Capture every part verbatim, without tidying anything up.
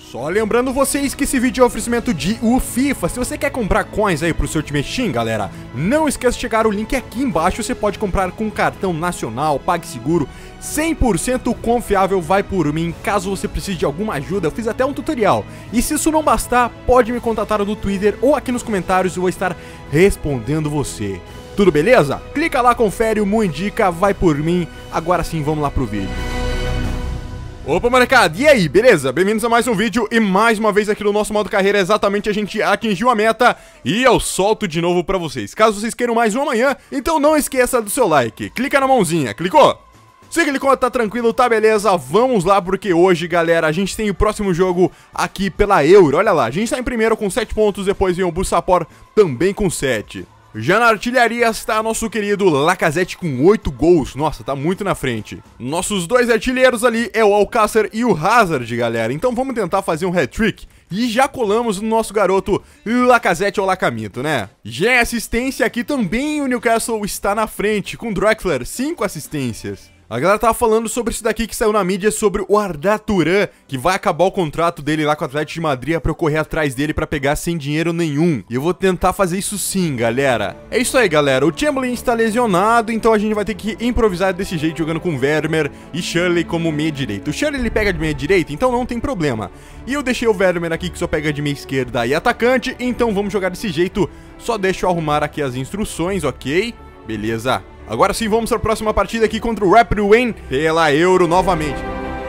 Só lembrando vocês que esse vídeo é um oferecimento de U FIFA. Se você quer comprar coins aí pro seu Ultimate Team, galera, não esqueça de chegar o link aqui embaixo. Você pode comprar com cartão nacional, PagSeguro, cem por cento confiável, vai por mim. Caso você precise de alguma ajuda, eu fiz até um tutorial. E se isso não bastar, pode me contatar no Twitter ou aqui nos comentários, eu vou estar respondendo você. Tudo beleza? Clica lá, confere, o Mu Indica, vai por mim. Agora sim, vamos lá pro vídeo. Opa, molecada, e aí, beleza? Bem-vindos a mais um vídeo e mais uma vez aqui no nosso modo carreira, exatamente a gente atingiu a meta e eu solto de novo pra vocês. Caso vocês queiram mais um amanhã, então não esqueça do seu like, clica na mãozinha, clicou? Se clicou, tá tranquilo, tá beleza, vamos lá porque hoje, galera, a gente tem o próximo jogo aqui pela Euro. Olha lá, a gente tá em primeiro com sete pontos, depois vem o Bursaspor também com sete. Já na artilharia está nosso querido Lacazette com oito gols, nossa, tá muito na frente. Nossos dois artilheiros ali é o Alcácer e o Hazard, galera, então vamos tentar fazer um hat-trick. E já colamos no nosso garoto Lacazette ou Lacamito, né? Já em assistência aqui também o Newcastle está na frente, com Drexler, cinco assistências. A galera tava falando sobre isso daqui que saiu na mídia, sobre o Arda Turan, que vai acabar o contrato dele lá com o Atlético de Madrid pra eu correr atrás dele pra pegar sem dinheiro nenhum. E eu vou tentar fazer isso sim, galera. É isso aí, galera. O Chamberlain está lesionado, então a gente vai ter que improvisar desse jeito, jogando com Werner e Shirley como meia direita. O Shirley ele pega de meia direita, então não tem problema. E eu deixei o Werner aqui que só pega de meia esquerda e atacante, então vamos jogar desse jeito. Só deixa eu arrumar aqui as instruções, ok? Beleza. Agora sim, vamos para a próxima partida aqui contra o Rapid Wien pela Euro novamente.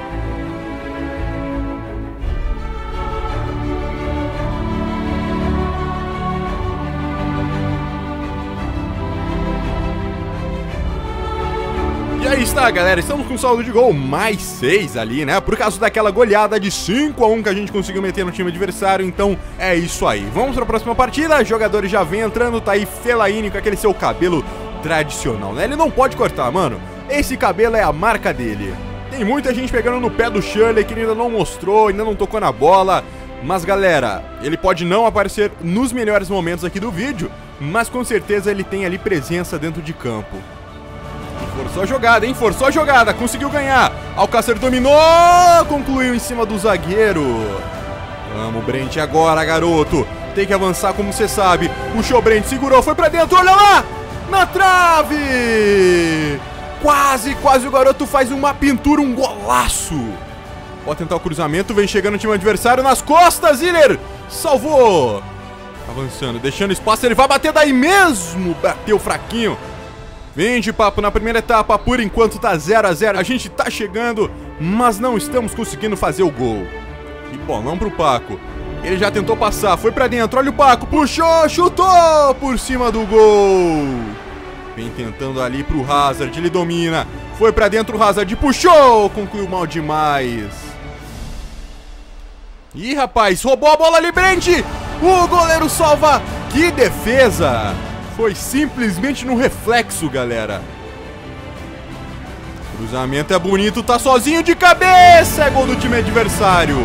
E aí está, galera, estamos com saldo de gol mais seis ali, né? Por causa daquela goleada de cinco a um que a gente conseguiu meter no time adversário, então é isso aí. Vamos para a próxima partida, jogadores já vem entrando, tá aí Fellaini com aquele seu cabelo tradicional, né? Ele não pode cortar, mano. Esse cabelo é a marca dele. Tem muita gente pegando no pé do Shirley que ele ainda não mostrou, ainda não tocou na bola. Mas, galera, ele pode não aparecer nos melhores momentos aqui do vídeo, mas com certeza ele tem ali presença dentro de campo. Forçou a jogada, hein? Forçou a jogada, conseguiu ganhar. Alcácer dominou, concluiu em cima do zagueiro. Vamos, Brent, agora, garoto. Tem que avançar, como você sabe. Puxou o Brent, segurou, foi pra dentro, olha lá! Na trave! Quase, quase o garoto faz uma pintura, um golaço. Pode tentar o cruzamento, vem chegando o time adversário nas costas, Ziller salvou. Avançando, deixando espaço, ele vai bater daí mesmo. Bateu fraquinho. Vem de papo na primeira etapa, por enquanto tá zero a zero. A gente tá chegando, mas não estamos conseguindo fazer o gol. E bolão pro Paco. Ele já tentou passar, foi pra dentro, olha o Paco, puxou, chutou por cima do gol. Vem tentando ali pro Hazard, ele domina, foi pra dentro o Hazard, puxou, concluiu mal demais. Ih, rapaz, roubou a bola ali, Brent, o goleiro salva, que defesa. Foi simplesmente no reflexo, galera. Cruzamento é bonito, tá sozinho de cabeça, é gol do time adversário.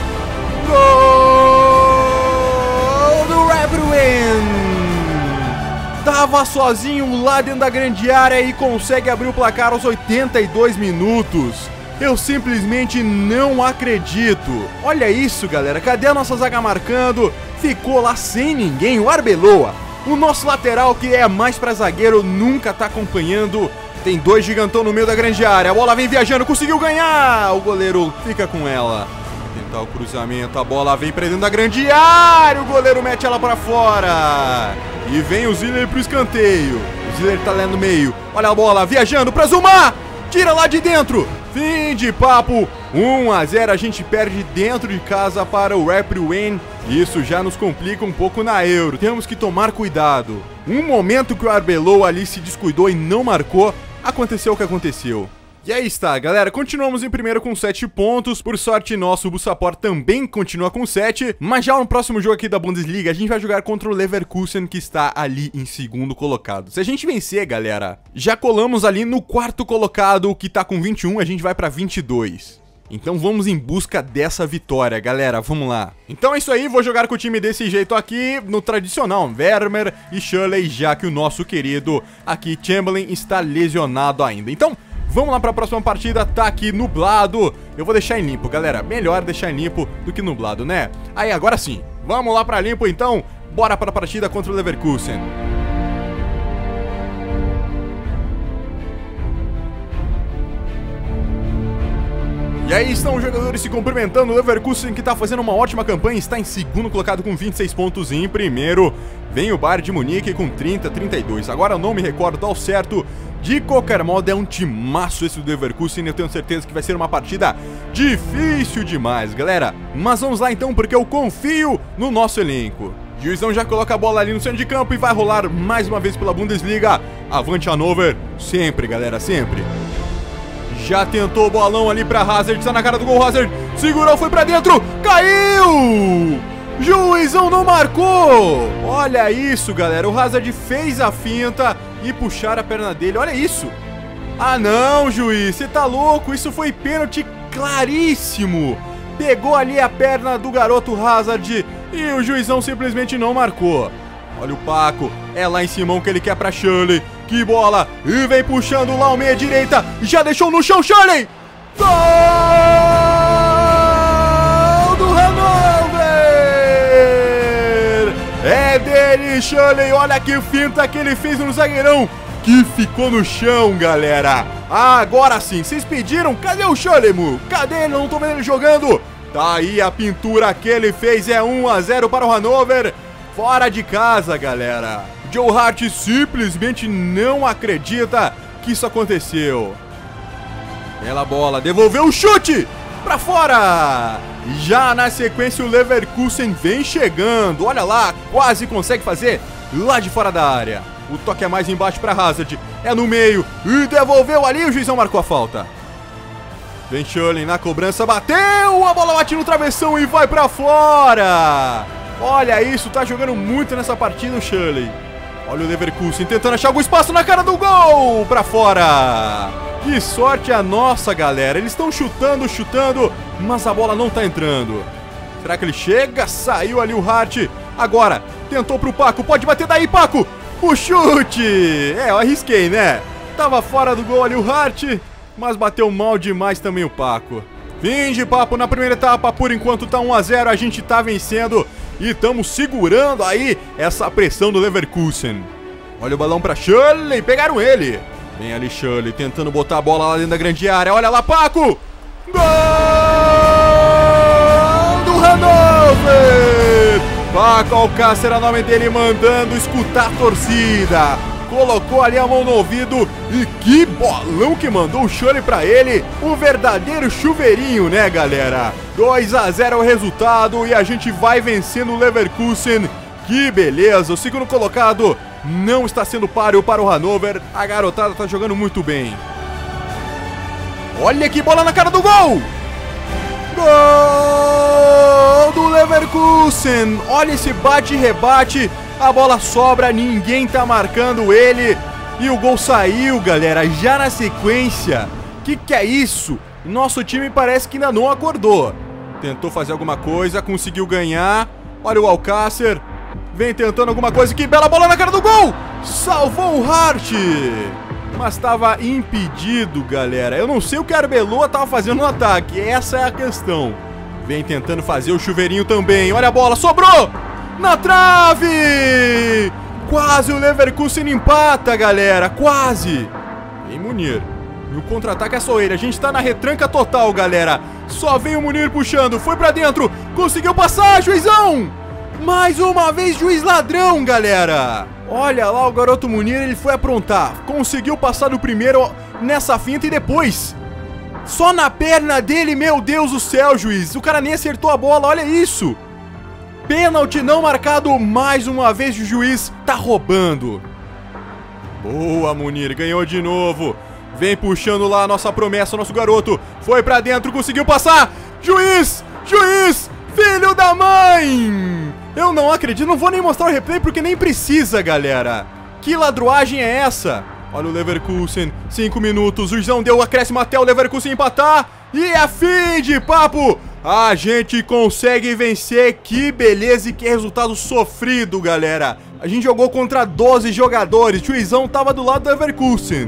Gol do Rapid Wien! Tava sozinho lá dentro da grande área e consegue abrir o placar aos oitenta e dois minutos. Eu simplesmente não acredito. Olha isso, galera. Cadê a nossa zaga marcando? Ficou lá sem ninguém. O Arbeloa, o nosso lateral que é mais pra zagueiro, nunca tá acompanhando. Tem dois gigantão no meio da grande área. A bola vem viajando, conseguiu ganhar. O goleiro fica com ela. Tentar o cruzamento, a bola vem pra dentro da grande área, o goleiro mete ela pra fora. E vem o Ziller pro escanteio. O Ziller tá lá no meio, olha a bola viajando pra Zuma. Tira lá de dentro, fim de papo. um a zero, a gente perde dentro de casa para o Rapid Wien. Isso já nos complica um pouco na Euro, temos que tomar cuidado. Um momento que o Arbeloa ali se descuidou e não marcou, aconteceu o que aconteceu. E aí está, galera, continuamos em primeiro com sete pontos, por sorte nosso, o Bursaspor também continua com sete, mas já no próximo jogo aqui da Bundesliga, a gente vai jogar contra o Leverkusen, que está ali em segundo colocado. Se a gente vencer, galera, já colamos ali no quarto colocado, que tá com vinte e um, a gente vai pra vinte e dois. Então vamos em busca dessa vitória, galera, vamos lá. Então é isso aí, vou jogar com o time desse jeito aqui, no tradicional, Werner e Shirley, já que o nosso querido aqui, Chamberlain, está lesionado ainda. Então Vamos lá pra próxima partida, tá aqui nublado. Eu vou deixar em limpo, galera. Melhor deixar em limpo do que nublado, né? Aí, agora sim. Vamos lá pra limpo, então. Bora pra partida contra o Leverkusen. E aí estão os jogadores se cumprimentando. O Leverkusen, que tá fazendo uma ótima campanha, está em segundo colocado com vinte e seis pontos. E em primeiro vem o Bayern de Munique com trinta, trinta e dois. Agora eu não me recordo ao certo. De qualquer modo, é um timaço esse do Leverkusen. Eu tenho certeza que vai ser uma partida difícil demais, galera. Mas vamos lá então, porque eu confio no nosso elenco. Juizão já coloca a bola ali no centro de campo e vai rolar mais uma vez pela Bundesliga. Avante Hannover, sempre, galera, sempre. Já tentou o bolão ali pra Hazard, está na cara do gol, Hazard segurou, foi pra dentro, caiu! Juizão não marcou! Olha isso, galera, o Hazard fez a finta e puxaram a perna dele, olha isso! Ah não, juiz, você tá louco, isso foi pênalti claríssimo! Pegou ali a perna do garoto Hazard e o juizão simplesmente não marcou. Olha o Paco, é lá em Simão que ele quer pra Shirley. Que bola! E vem puxando lá o meia direita. Já deixou no chão, Shirley! Gol do Hannover! É dele, Shirley! Olha que finta que ele fez no zagueirão, que ficou no chão, galera. Agora sim, vocês pediram? Cadê o Shirley, Mu? Cadê ele? Não tô vendo ele jogando. Tá aí a pintura que ele fez, é um a zero para o Hannover. Fora de casa, galera. Joe Hart simplesmente não acredita que isso aconteceu. Bela bola, devolveu o chute pra fora. Já na sequência o Leverkusen vem chegando. Olha lá, quase consegue fazer lá de fora da área. O toque é mais embaixo pra Hazard. É no meio e devolveu ali, o juizão marcou a falta. Vem Shirley na cobrança, bateu, a bola bate no travessão e vai pra fora. Olha isso, tá jogando muito nessa partida o Shirley. Olha o Leverkusen tentando achar algum espaço na cara do gol, pra fora. Que sorte a nossa, galera. Eles estão chutando, chutando, mas a bola não tá entrando. Será que ele chega? Saiu ali o Hart. Agora, tentou pro Paco, pode bater daí, Paco. O chute. É, eu arrisquei, né? Tava fora do gol ali o Hart, mas bateu mal demais também o Paco. Fim de papo na primeira etapa, por enquanto tá um a zero, a gente tá vencendo e estamos segurando aí essa pressão do Leverkusen. Olha o balão pra Shirley, pegaram ele. Vem ali Shirley tentando botar a bola lá dentro da grande área, olha lá Paco! Gol do Hannover! Paco Alcácer é o nome dele, mandando escutar a torcida. Colocou ali a mão no ouvido e que bolão que mandou o Shirley pra ele. Um verdadeiro chuveirinho, né, galera? dois a zero é o resultado e a gente vai vencendo o Leverkusen. Que beleza, o segundo colocado não está sendo páreo para o Hannover. A garotada tá jogando muito bem. Olha que bola na cara do gol! Gol do Leverkusen! Olha esse bate e rebate. A bola sobra, ninguém tá marcando ele. E o gol saiu, galera, já na sequência. Que que é isso? Nosso time parece que ainda não acordou. Tentou fazer alguma coisa, conseguiu ganhar. Olha o Alcácer. Vem tentando alguma coisa. Que bela bola na cara do gol! Salvou o Hart. Mas estava impedido, galera. Eu não sei o que a Arbeloa tava fazendo no ataque. Essa é a questão. Vem tentando fazer o chuveirinho também. Olha a bola, sobrou! Na trave! Quase o Leverkusen empata, galera. Quase. Vem Munir. E o contra-ataque é só ele. A gente tá na retranca total, galera. Só vem o Munir puxando. Foi pra dentro. Conseguiu passar, juizão! Mais uma vez, juiz ladrão, galera. Olha lá o garoto Munir, ele foi aprontar. Conseguiu passar do primeiro nessa finta e depois só na perna dele, meu Deus do céu, juiz. O cara nem acertou a bola, olha isso. Pênalti não marcado mais uma vez, o juiz tá roubando. Boa, Munir, ganhou de novo. Vem puxando lá a nossa promessa, nosso garoto. Foi pra dentro, conseguiu passar. Juiz, juiz, filho da mãe. Eu não acredito, não vou nem mostrar o replay porque nem precisa, galera. Que ladruagem é essa? Olha o Leverkusen, cinco minutos, o juizão deu o acréscimo até o Leverkusen empatar. E é fim de papo. A gente consegue vencer, que beleza e que resultado sofrido, galera. A gente jogou contra doze jogadores, o juizão tava do lado do Leverkusen.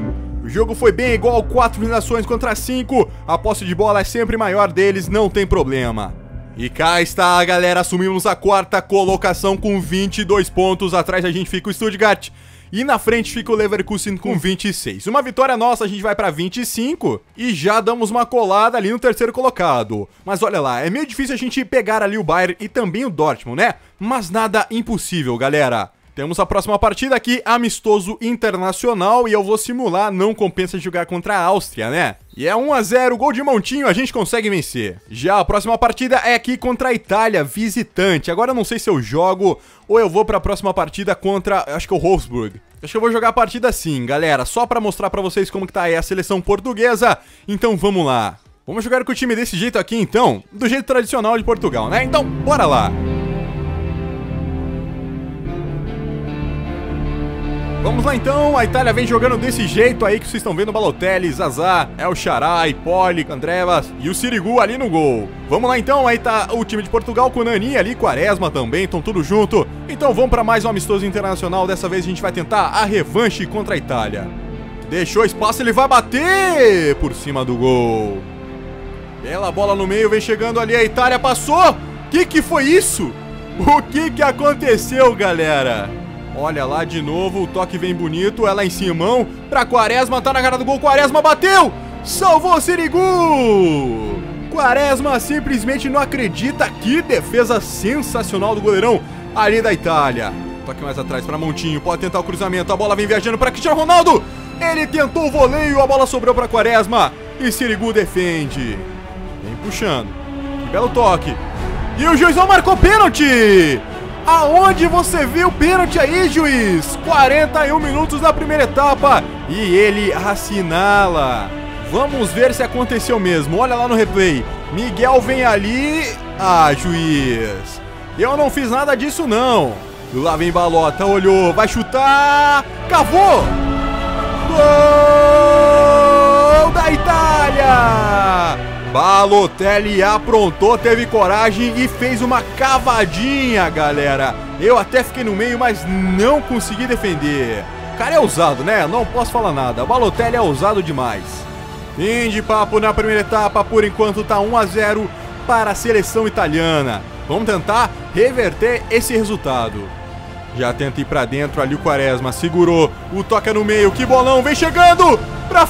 O jogo foi bem igual, quatro finalizações contra cinco. A posse de bola é sempre maior deles, não tem problema. E cá está, galera, assumimos a quarta colocação com vinte e dois pontos. Atrás a gente fica o Stuttgart e na frente fica o Leverkusen com vinte e seis. Uma vitória nossa, a gente vai pra vinte e cinco e já damos uma colada ali no terceiro colocado. Mas olha lá, é meio difícil a gente pegar ali o Bayern e também o Dortmund, né? Mas nada impossível, galera. Temos a próxima partida aqui, amistoso internacional, e eu vou simular, não compensa jogar contra a Áustria, né? E é um a zero, gol de montinho, a gente consegue vencer. Já a próxima partida é aqui contra a Itália, visitante. Agora eu não sei se eu jogo ou eu vou pra próxima partida contra, acho que é o Wolfsburg. Acho que eu vou jogar a partida assim, galera, só pra mostrar pra vocês como que tá aí a seleção portuguesa. Então vamos lá. Vamos jogar com o time desse jeito aqui então, do jeito tradicional de Portugal, né? Então, bora lá. Vamos lá então, a Itália vem jogando desse jeito aí que vocês estão vendo, Balotelli, Zaza, El Shaarawy, Poli, Andrevas e o Sirigu ali no gol. Vamos lá então, aí tá o time de Portugal com o Nani ali, Quaresma também, estão tudo junto. Então vamos para mais um amistoso internacional, dessa vez a gente vai tentar a revanche contra a Itália. Deixou espaço, ele vai bater por cima do gol. Bela bola no meio, vem chegando ali, a Itália passou. Que que foi isso? O que que aconteceu, galera? Olha lá de novo, o toque vem bonito, ela em cima, pra Quaresma, tá na cara do gol, Quaresma bateu, salvou o Sirigu! Quaresma simplesmente não acredita, que defesa sensacional do goleirão ali da Itália. Toque mais atrás pra Montinho, pode tentar o cruzamento, a bola vem viajando pra Cristiano Ronaldo, ele tentou o voleio, a bola sobrou pra Quaresma e Sirigu defende. Vem puxando, que belo toque, e o juizão marcou pênalti! Aonde você viu o pênalti aí, juiz? quarenta e um minutos da primeira etapa e ele assinala. Vamos ver se aconteceu mesmo. Olha lá no replay. Miguel vem ali. Ah, juiz. Eu não fiz nada disso, não. Lá vem Balota, olhou, vai chutar. Cavou! Gol da Itália! Balotelli aprontou, teve coragem e fez uma cavadinha, galera. Eu até fiquei no meio, mas não consegui defender. O cara é ousado, né? Não posso falar nada. Balotelli é ousado demais. Fim de papo na primeira etapa. Por enquanto tá um a zero para a seleção italiana. Vamos tentar reverter esse resultado. Já tenta ir pra dentro ali o Quaresma. Segurou. O toca no meio. Que bolão. Vem chegando. Pra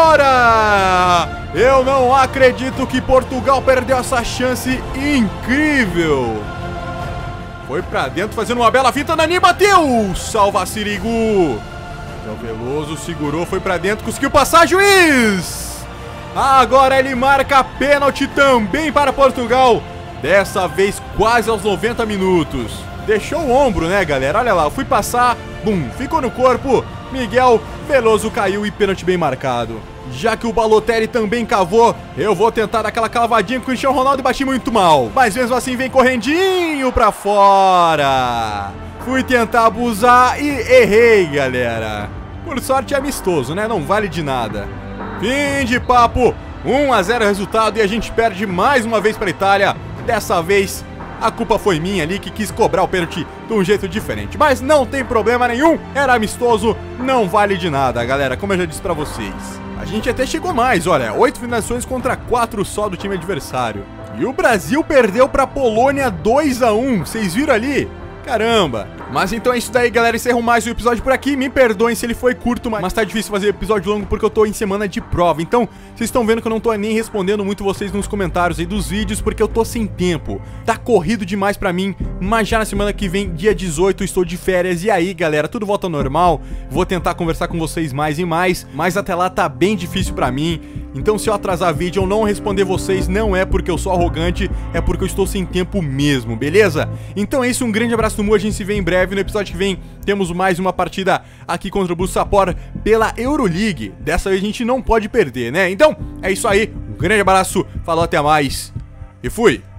fora. Eu não acredito que Portugal perdeu essa chance incrível. Foi pra dentro fazendo uma bela fita. Nani bateu. Salva Sirigu. Então Veloso segurou. Foi pra dentro. Conseguiu passar. Juiz. Agora ele marca pênalti também para Portugal. Dessa vez quase aos noventa minutos. Deixou o ombro, né, galera? Olha lá, eu fui passar, bum, ficou no corpo. Miguel Veloso caiu e pênalti bem marcado. Já que o Balotelli também cavou, eu vou tentar aquela cavadinha com o Cristiano Ronaldo e bati muito mal. Mas mesmo assim vem correndinho pra fora. Fui tentar abusar e errei, galera. Por sorte é amistoso, né? Não vale de nada. Fim de papo. um a zero resultado e a gente perde mais uma vez pra Itália. Dessa vez a culpa foi minha ali, que quis cobrar o pênalti de um jeito diferente. Mas não tem problema nenhum, era amistoso, não vale de nada, galera, como eu já disse pra vocês. A gente até chegou mais, olha, oito finalizações contra quatro só do time adversário. E o Brasil perdeu pra Polônia dois a um, vocês viram ali? Caramba. Mas então é isso daí, galera, encerro mais um episódio por aqui. Me perdoem se ele foi curto, mas tá difícil fazer episódio longo porque eu tô em semana de prova. Então, vocês estão vendo que eu não tô nem respondendo muito vocês nos comentários aí dos vídeos, porque eu tô sem tempo. Tá corrido demais pra mim, mas já na semana que vem, dia dezoito, estou de férias. E aí, galera, tudo volta ao normal. Vou tentar conversar com vocês mais e mais, mas até lá tá bem difícil pra mim. Então se eu atrasar vídeo ou não responder vocês, não é porque eu sou arrogante, é porque eu estou sem tempo mesmo, beleza? Então é isso, um grande abraço do Mu, a gente se vê em breve. No episódio que vem temos mais uma partida aqui contra o Bursaspor pela Euroleague. Dessa vez a gente não pode perder, né? Então é isso aí, um grande abraço, falou, até mais e fui!